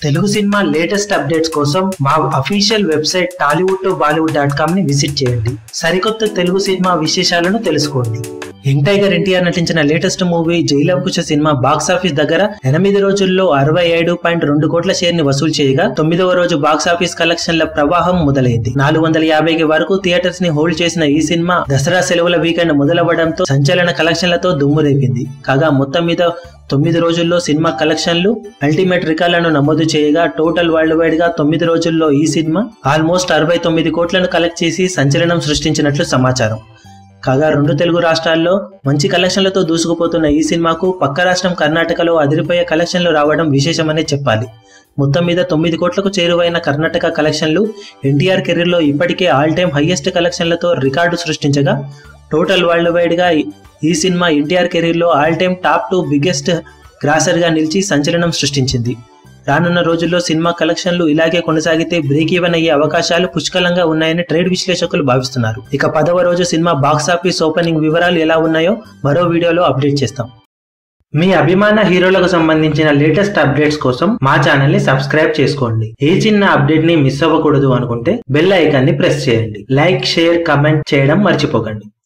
Telugu cinema latest updates కోసం మా official website tollywood2bollywood.com ని విజిట్ చేయండి. సరికొత్త తెలుగు సినిమా విశేషాలను తెలుసుకోండి. యంగ్ టైగర్ ఎన్టీఆర్ నటించిన లేటెస్ట్ మూవీ జైలవ్ కుశ సినిమా బాక్స్ ఆఫీస్ దగ్గర 8 రోజుల్లో 67.2 కోట్ల షేర్ ని వసూలు చేయగా 9వ రోజు బాక్స్ ఆఫీస్ కలెక్షన్ల ప్రవాహం మొదలైంది. 450కి వరకు థియేటర్స్ ని హోల్డ్ చేసిన ఈ సినిమా దసరా సెలవుల వీకెండ్ మొదలవ్వడంతో సంచలన కలెక్షన్లతో దుమ్ము రేపింది. కాగా మొత్తం మీద 9 రోజుల్లో సినిమా కలెక్షన్లు అల్టిమేట్ రికార్డులను నమోదు చేయగా టోటల్ వరల్డ్ వైడ్ గా 9 రోజుల్లో ఈ సినిమా ఆల్మోస్ట్ 69 కోట్లను కలెక్ట్ చేసి సంచలనం సృష్టించినట్లు సమాచారం. కాగా 2 తెలుగు రాష్ట్రాల్లో మంచి కలెక్షన్లతో దూసుకుపోతున్న ఈ సినిమాకు పక్క రాష్ట్రం కర్ణాటకలో అదిరిపోయే కలెక్షన్లు రావడం విశేషమనే చెప్పాలి. మొత్తం మీద 9 కోట్లకు చేరువైన కర్ణాటక కలెక్షన్లు ఎన్టీఆర్ కెరీర్ లో ఇప్పటికే ఆల్ టైమ్ హైయెస్ట్ కలెక్షన్లతో రికార్డు సృష్టించగా టోటల్ వరల్డ్ వైడ్ గా ఈ సినిమా ఎన్టీఆర్ కెరీర్ లో all time top 2 biggest grosser గా నిలిచి సంచలనం సృష్టించింది. రానున్న రోజుల్లో సినిమా కలెక్షన్లు ఇలాగే కొనసాగితే బ్రేక్ ఈవెన్ అయ్యే అవకాశాలు పుష్కలంగా ఉన్నాయని ట్రేడ్ విశ్లేషకులు భావిస్తున్నారు. ఇక 10వ రోజు సినిమా బాక్స్ ఆఫీస్ ఓపెనింగ్ వివరాలు ఎలా ఉన్నాయో మరో వీడియోలో అప్డేట్ చేస్తాం. మీ అభిమాన హీరోలకు సంబంధించిన లేటెస్ట్ అప్డేట్స్ కోసం మా ఛానల్ ని సబ్స్క్రైబ్ చేసుకోండి. ఏ చిన్న అప్డేట్ ని మిస్ అవ్వకూడదు అనుకుంటే బెల్ ఐకాన్ ని ప్రెస్ చేయండి. లైక్, షేర్, కమెంట్ చేయడం మర్చిపోకండి.